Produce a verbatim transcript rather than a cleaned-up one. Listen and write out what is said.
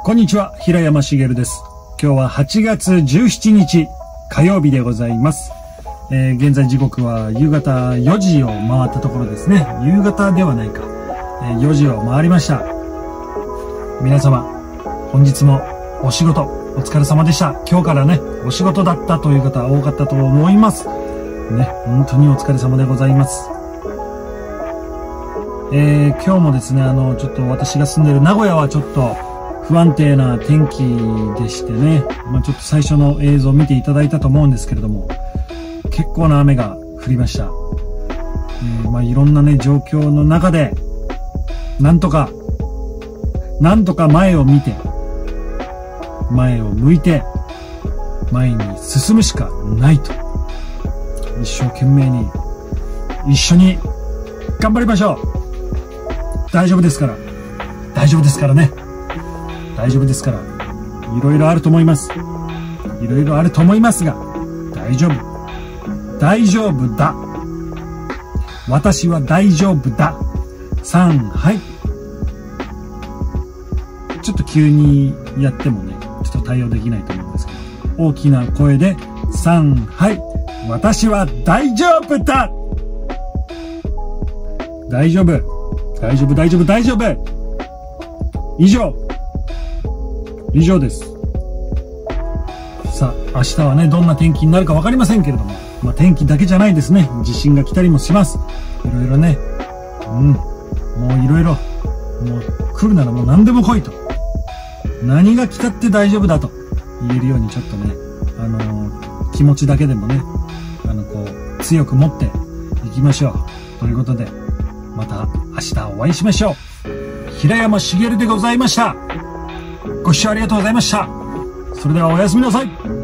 こんにちは、平山茂です。今日ははちがつじゅうしちにち火曜日でございます。えー、現在時刻は夕方よじを回ったところですね。夕方ではないか。えー、よじを回りました。皆様、本日もお仕事お疲れ様でした。今日からね、お仕事だったという方多かったと思います。ね、本当にお疲れ様でございます。えー、今日もですね、あの、ちょっと私が住んでいる名古屋はちょっと不安定な天気でしてね、まあ、ちょっと最初の映像を見ていただいたと思うんですけれども、結構な雨が降りました。えー、まあ、いろんなね、状況の中で、なんとか、なんとか前を見て、前を向いて、前に進むしかないと。一生懸命に、一緒に頑張りましょう。大丈夫ですから。大丈夫ですからね。大丈夫ですから。いろいろあると思います。いろいろあると思いますが、大丈夫。大丈夫だ。私は大丈夫だ。さん、はい。ちょっと急にやってもね、ちょっと対応できないと思うんですけど、大きな声で、さん、はい。私は大丈夫だ。大丈夫。大丈夫、大丈夫、大丈夫。以上。以上です。さあ、明日はね、どんな天気になるかわかりませんけれども、まあ、天気だけじゃないですね。地震が来たりもします。いろいろね。うん。もういろいろ。もう来るならもう何でも来いと。何が来たって大丈夫だと言えるようにちょっとね、あのー、気持ちだけでもね、あの、こう、強く持っていきましょう。ということで、また明日お会いしましょう。平山茂でございました。ご視聴ありがとうございました。それではおやすみなさい。